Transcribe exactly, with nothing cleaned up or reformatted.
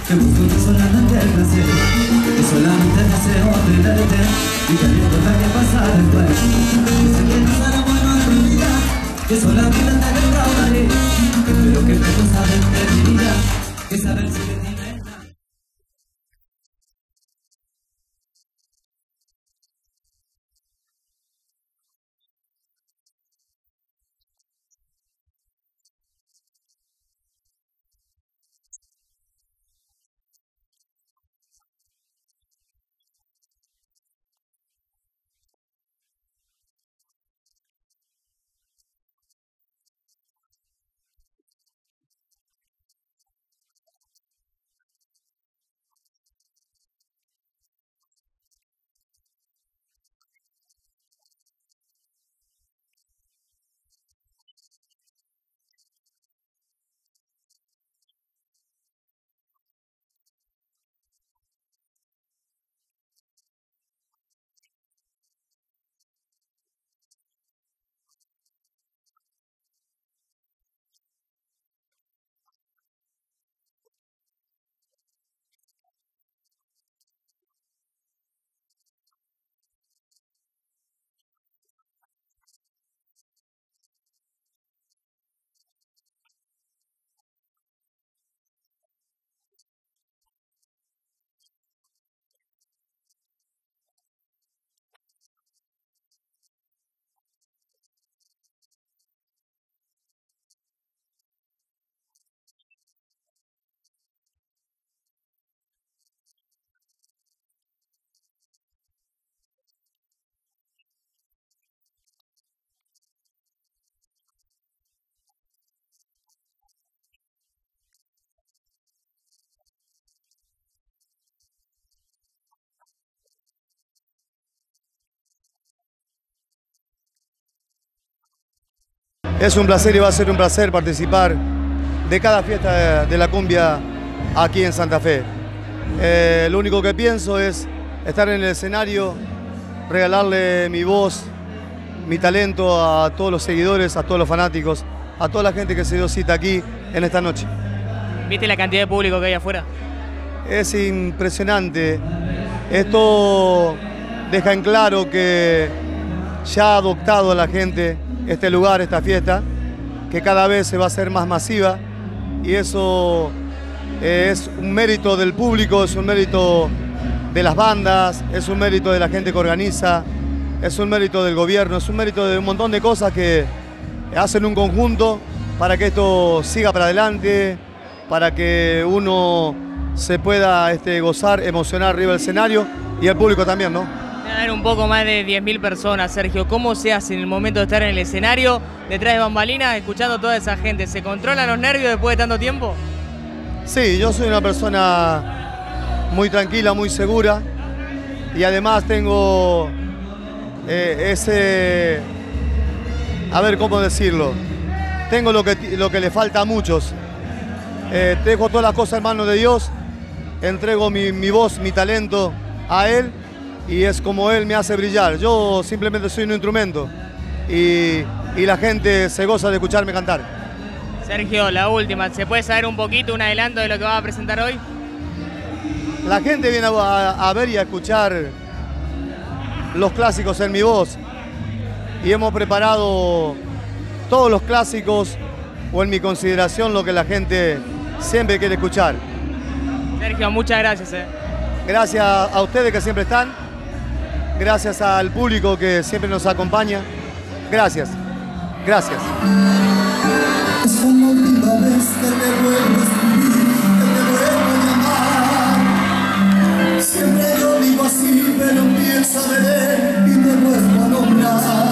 que busco solamente el placer, que solamente deseo tenerte y que no importa qué pasa después. Dicen que no será bueno en mi vida, que solamente te defraudaré, pero que me gusta de mi vida, que saber si me tienes. Es un placer y va a ser un placer participar de cada fiesta de la cumbia aquí en Santa Fe. Eh, lo único que pienso es estar en el escenario, regalarle mi voz, mi talento a todos los seguidores, a todos los fanáticos, a toda la gente que se dio cita aquí en esta noche. ¿Viste la cantidad de público que hay afuera? Es impresionante. Esto deja en claro que ya ha adoptado a la gente este lugar, esta fiesta, que cada vez se va a hacer más masiva, y eso es un mérito del público, es un mérito de las bandas, es un mérito de la gente que organiza, es un mérito del gobierno, es un mérito de un montón de cosas que hacen un conjunto para que esto siga para adelante, para que uno se pueda este, gozar, emocionar arriba del escenario, y el público también, ¿no? Debe haber un poco más de diez mil personas, Sergio. ¿Cómo se hace en el momento de estar en el escenario, detrás de bambalinas, escuchando a toda esa gente? ¿Se controlan los nervios después de tanto tiempo? Sí, yo soy una persona muy tranquila, muy segura, y además tengo eh, ese, a ver cómo decirlo, tengo lo que, lo que le falta a muchos. Eh, dejo todas las cosas en manos de Dios, entrego mi, mi voz, mi talento a Él, y es como Él me hace brillar. Yo simplemente soy un instrumento y, y la gente se goza de escucharme cantar. Sergio, la última, ¿se puede saber un poquito, un adelanto de lo que vas a presentar hoy? La gente viene a, a ver y a escuchar los clásicos en mi voz, y hemos preparado todos los clásicos, o en mi consideración lo que la gente siempre quiere escuchar. Sergio, muchas gracias. Eh. Gracias a ustedes que siempre están, gracias al público que siempre nos acompaña. Gracias, gracias. Es como última vez que te vuelvo a escribir, que te vuelvo a llamar. Siempre yo digo así, pero pienso de él y te vuelvo a nombrar.